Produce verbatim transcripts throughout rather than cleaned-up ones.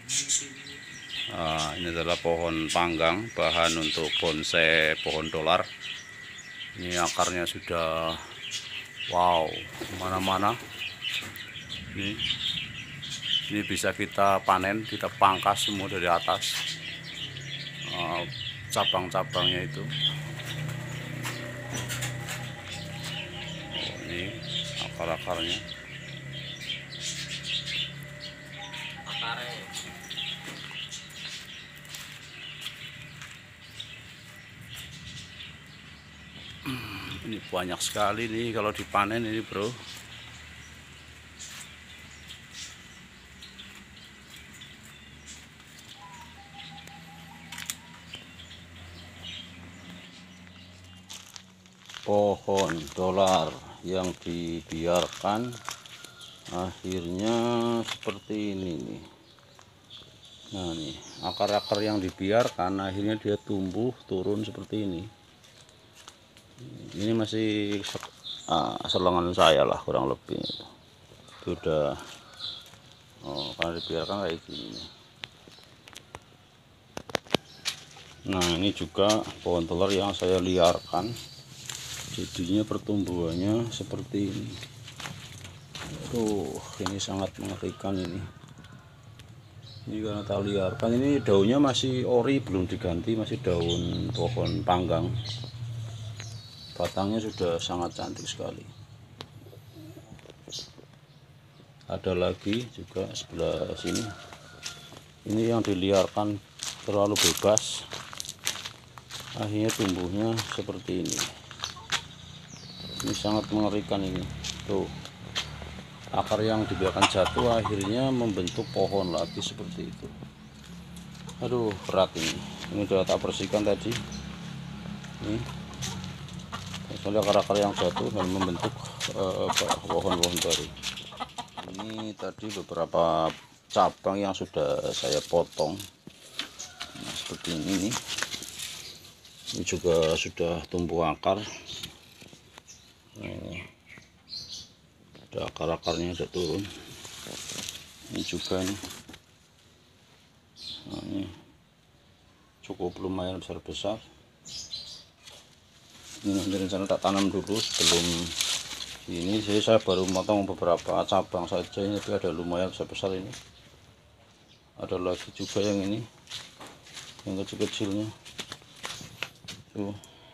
Nah, ini adalah pohon panggang, bahan untuk bonsai pohon dolar. Ini akarnya sudah wow, mana-mana. Ini, ini bisa kita panen, kita pangkas semua dari atas. Uh, cabang-cabangnya itu. Oh, ini akar-akarnya. Ini banyak sekali nih kalau dipanen ini, bro. Pohon dolar yang dibiarkan akhirnya seperti ini nih. Nah nih, akar-akar yang dibiarkan akhirnya dia tumbuh turun seperti ini. Ini masih ah, selengan saya lah kurang lebih. Itu udah oh, kalau dibiarkan kayak gini. Nah ini juga pohon dolar yang saya liarkan, jadinya pertumbuhannya seperti ini. Tuh, ini sangat mengerikan ini. Ini karena tak liarkan, ini daunnya masih ori, belum diganti, masih daun pohon panggang. Batangnya sudah sangat cantik sekali. Ada lagi juga sebelah sini. Ini yang diliarkan terlalu bebas, akhirnya tumbuhnya seperti ini. Ini sangat mengerikan ini. Tuh, akar yang dibiarkan jatuh akhirnya membentuk pohon lagi seperti itu. Aduh, berat ini. Ini sudah tak bersihkan tadi. Ini soalnya akar-akar yang jatuh dan membentuk pohon-pohon uh, baru. Ini tadi beberapa cabang yang sudah saya potong. Nah, seperti ini nih. Ini juga sudah tumbuh akar. Nah, ada akar-akarnya sudah turun. Ini juga nih. Nah, ini cukup lumayan besar-besar. Ini nanti rencana tak tanam dulu sebelum ini. Jadi saya baru motong beberapa cabang saja ini, tapi ada lumayan besar-besar ini. Ada lagi juga yang ini, yang kecil-kecilnya. Tuh.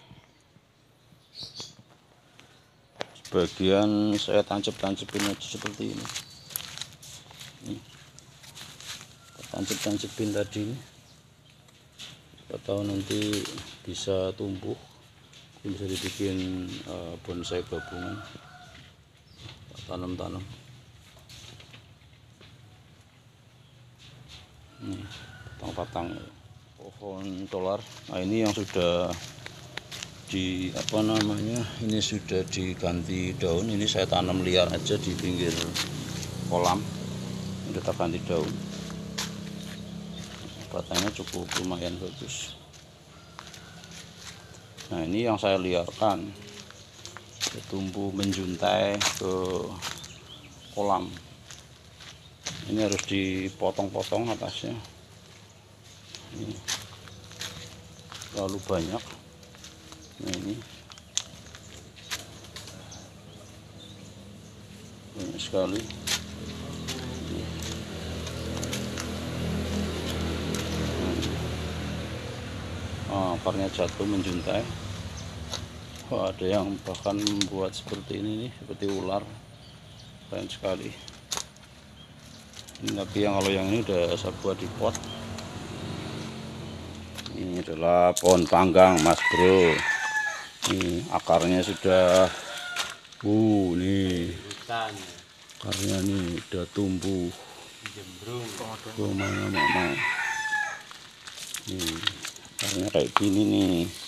Sebagian saya tancap-tancapin aja seperti ini. Nih. Tancap-tancapin tadi ini. Siapa tahu nanti bisa tumbuh, bisa dibikin uh, bonsai gabungan, tanam-tanam. Nih, patang-patang pohon dolar. Nah ini yang sudah di apa namanya, ini sudah diganti daun. Ini saya tanam liar aja di pinggir kolam, udah tak ganti daun. Batangnya cukup lumayan bagus. Nah ini yang saya liarkan, tumbuh menjuntai ke kolam. Ini harus dipotong-potong atasnya. Ini terlalu banyak. Nah ini banyak sekali. Oh, akarnya jatuh menjuntai. Oh, ada yang bahkan membuat seperti ini nih, seperti ular. Keren sekali. Ini, tapi yang kalau yang ini udah saya buat di pot. Ini adalah pohon panggang, Mas Bro. Ini akarnya sudah uh nih. Akarnya nih udah tumbuh. Oh, mana mana. Nih, akarnya kayak gini nih.